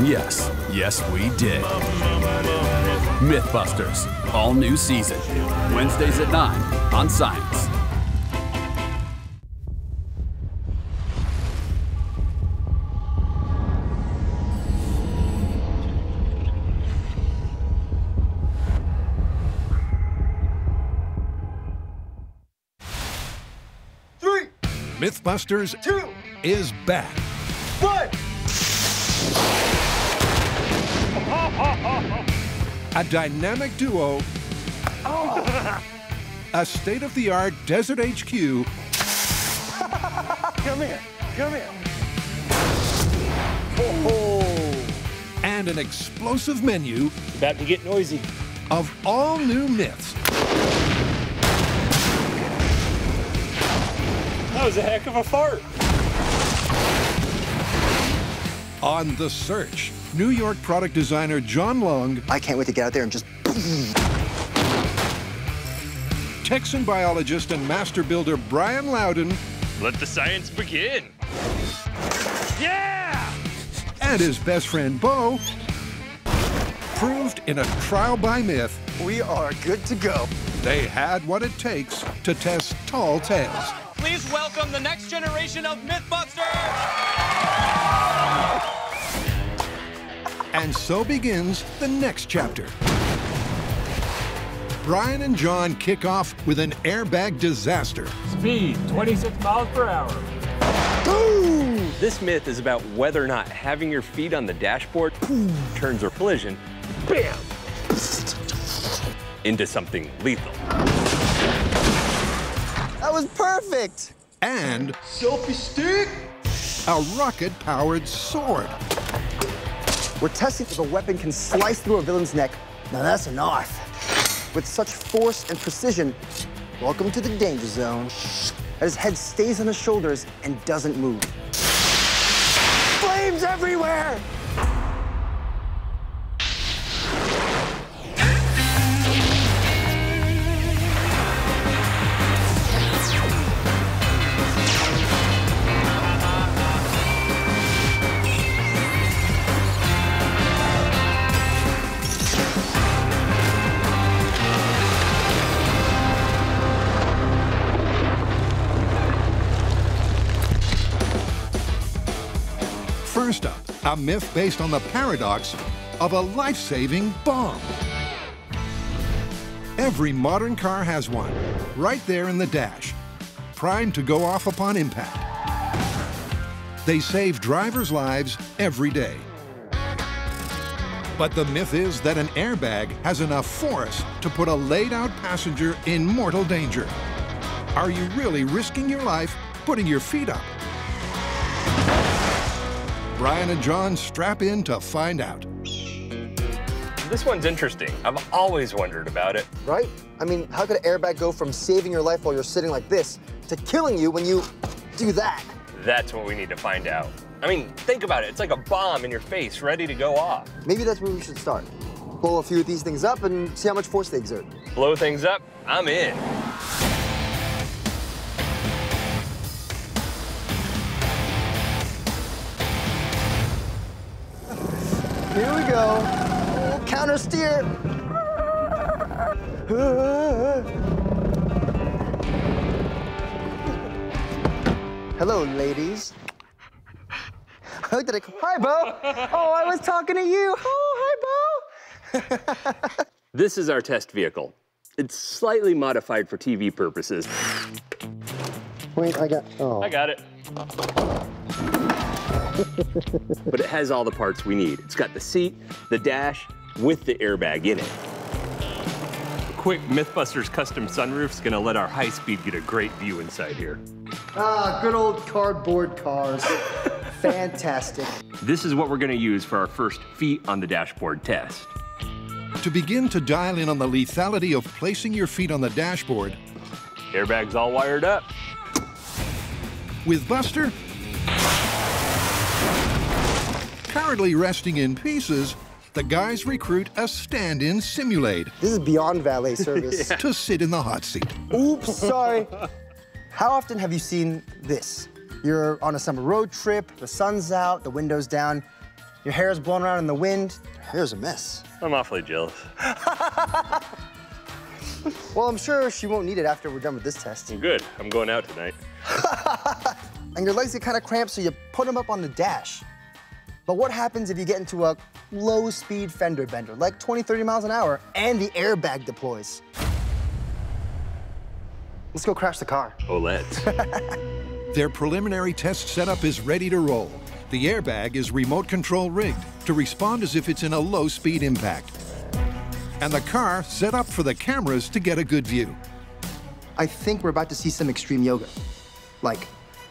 Yes, yes we did. MythBusters, all new season. Wednesdays at 9 on Science. MythBusters 2 is back. 1. A dynamic duo, a state-of-the-art desert HQ, Come here. and an explosive menu About to get noisy. of all new myths. That was a heck of a fart. On the search, New York product designer John Long, I can't wait to get out there and just... Texan biologist and master builder Brian Loudon, Let the science begin. Yeah! and his best friend Bo, proved in a trial by myth We are good to go. they had what it takes to test tall tales. Please welcome the next generation of MythBusters! And so begins the next chapter. Brian and John kick off with an airbag disaster. Speed, 26 miles per hour. Boom! This myth is about whether or not having your feet on the dashboard turns a collision, bam, into something lethal. That was perfect. And Selfie stick. a rocket-powered sword. We're testing if a weapon can slice through a villain's neck. Now that's an art. With such force and precision, welcome to the danger zone. His head stays on his shoulders and doesn't move. Flames everywhere! First up, a myth based on the paradox of a life-saving bomb. Every modern car has one, right there in the dash, primed to go off upon impact. They save drivers' lives every day. But the myth is that an airbag has enough force to put a laid-out passenger in mortal danger. Are you really risking your life putting your feet up? Brian and John strap in to find out. This one's interesting. I've always wondered about it. Right? I mean, how could an airbag go from saving your life while you're sitting like this to killing you when you do that? That's what we need to find out. I mean, think about it. It's like a bomb in your face, ready to go off. Maybe that's where we should start. Blow a few of these things up and see how much force they exert. Blow things up, I'm in. Here we go. Oh, counter steer. Hello, ladies. I looked at it. Hi, Bo. Oh, I was talking to you. Oh, hi, Bo. This is our test vehicle. It's slightly modified for TV purposes. Wait, I got. Oh. I got it. But it has all the parts we need. It's got the seat, the dash, with the airbag in it. The quick MythBusters custom sunroof's gonna let our high speed get a great view inside here. Ah, good old cardboard cars. Fantastic. This is what we're gonna use for our first feet on the dashboard test. To begin to dial in on the lethality of placing your feet on the dashboard, Airbag's all wired up. with Buster currently resting in pieces, the guys recruit a stand-in simulate This is beyond valet service. to sit in the hot seat. Oops, sorry. How often have you seen this? You're on a summer road trip, the sun's out, the window's down. Your hair is blowing around in the wind. Your hair's a mess. I'm awfully jealous. Well, I'm sure she won't need it after we're done with this test. Good. I'm going out tonight. And your legs get kind of cramped, so you put them up on the dash. But what happens if you get into a low-speed fender bender, like 20, 30 miles an hour, and the airbag deploys? Let's go crash the car. Oh, let's. Their preliminary test setup is ready to roll. The airbag is remote control rigged to respond as if it's in a low-speed impact. And the car set up for the cameras to get a good view. I think we're about to see some extreme yoga. Like,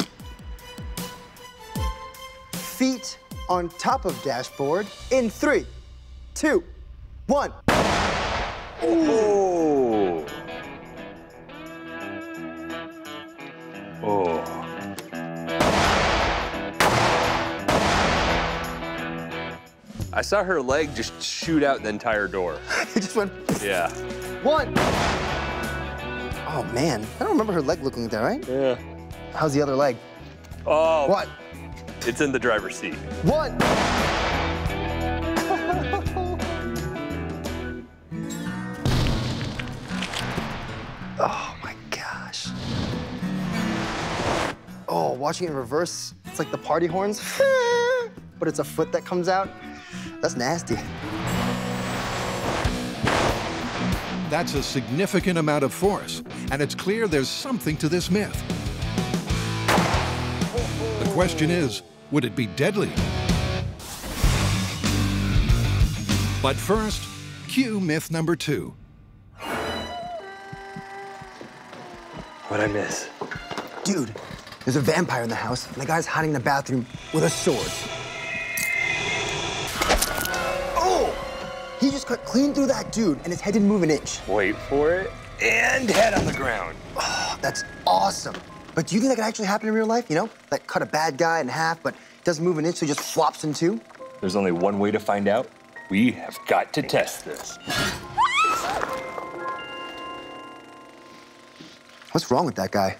feet on top of dashboard in 3, 2, 1. Oh. Oh. I saw her leg just shoot out the entire door. It just went. Yeah. 1. Oh man, I don't remember her leg looking like that, right? Yeah. How's the other leg? Oh. What? It's in the driver's seat. 1. Oh my gosh. Oh, watching it in reverse, it's like the party horns, but it's a foot that comes out. That's nasty. That's a significant amount of force, and it's clear there's something to this myth. The question is, would it be deadly? But first, cue myth number 2. What'd I miss? Dude, there's a vampire in the house, and the guy's hiding in the bathroom with a sword. Oh! He just cut clean through that dude, and his head didn't move an inch. Wait for it. And head on the ground. Oh, that's awesome. But do you think that could actually happen in real life, you know? Like cut a bad guy in half, but doesn't move an inch, so he just flops in 2? There's only one way to find out. We have got to test this. What's wrong with that guy?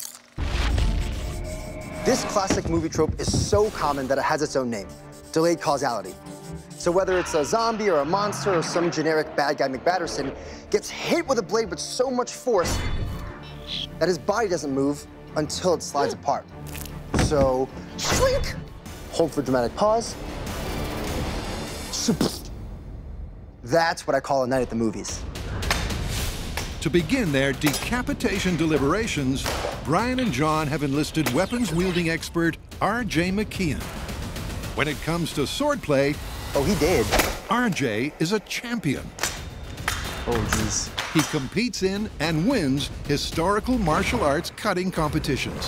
This classic movie trope is so common that it has its own name, delayed causality. So whether it's a zombie or a monster or some generic bad guy McBatterson gets hit with a blade with so much force that his body doesn't move until it slides apart. So, shrink, hold for dramatic pause. That's what I call a night at the movies. To begin their decapitation deliberations, Brian and John have enlisted weapons-wielding expert R.J. McKeon. When it comes to swordplay, Oh, he did. R.J. is a champion. Oh, geez. He competes in and wins historical martial arts cutting competitions.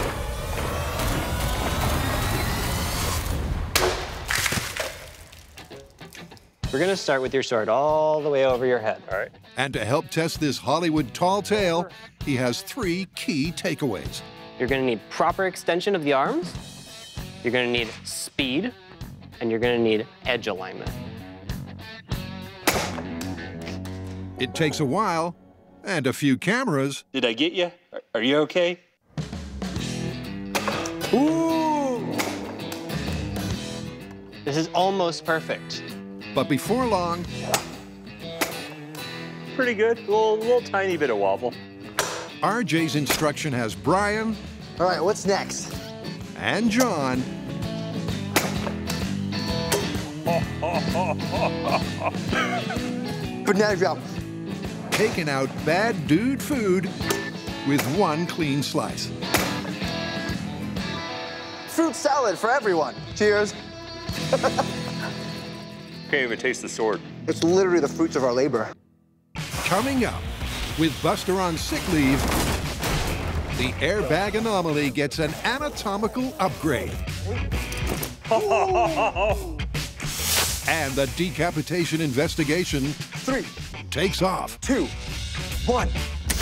We're gonna start with your sword all the way over your head. All right. And to help test this Hollywood tall tale, he has 3 key takeaways. You're gonna need proper extension of the arms, you're gonna need speed, and you're gonna need edge alignment. It takes a while and a few cameras. Did I get you? Are you okay? Ooh! This is almost perfect. But before long, Pretty good. A little tiny bit of wobble. RJ's instruction has Brian All right, what's next? and John Banana drop. taking out bad dude food with 1 clean slice. Fruit salad for everyone. Cheers. Can't even taste the sword. It's literally the fruits of our labor. Coming up, with Buster on sick leave, the airbag anomaly gets an anatomical upgrade. And the decapitation investigation 3, takes off. 2, 1.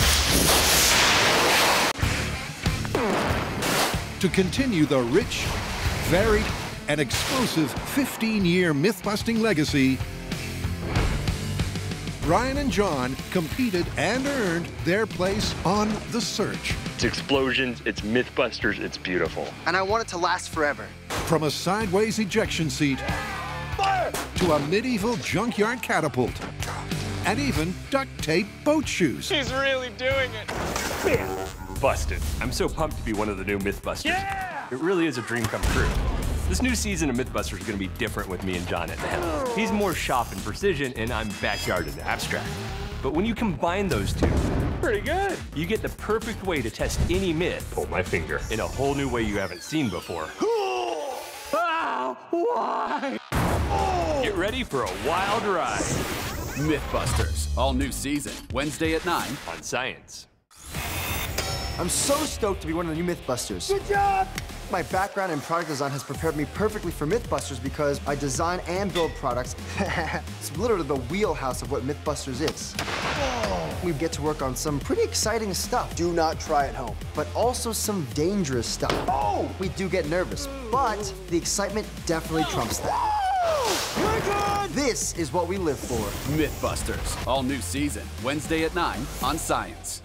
To continue the rich, varied, and explosive 15-year myth-busting legacy, Brian and John competed and earned their place on The Search. It's explosions, it's MythBusters, it's beautiful. And I want it to last forever. From a sideways ejection seat to a medieval junkyard catapult and even duct tape boat shoes. He's really doing it. Busted. I'm so pumped to be one of the new MythBusters. Yeah! It really is a dream come true. This new season of MythBusters is going to be different with me and John at the helm. He's more shop and precision, and I'm backyard and abstract. But when you combine those two, pretty good. You get the perfect way to test any myth. Pull my finger. In a whole new way you haven't seen before. Why? Get ready for a wild ride. MythBusters, all new season, Wednesday at 9 On Science. I'm so stoked to be one of the new MythBusters. Good job! My background in product design has prepared me perfectly for MythBusters because I design and build products. It's literally the wheelhouse of what MythBusters is. We get to work on some pretty exciting stuff. Do not try at home. But also some dangerous stuff. Oh! We do get nervous, but the excitement definitely trumps that. This is what we live for. MythBusters, all new season, Wednesday at 9 on Science.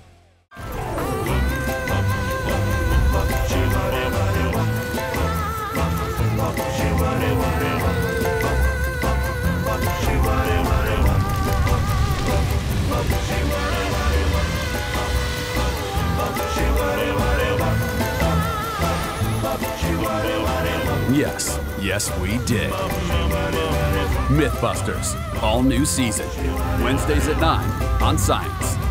Yes, yes we did. MythBusters, all new season, Wednesdays at 9 on Science.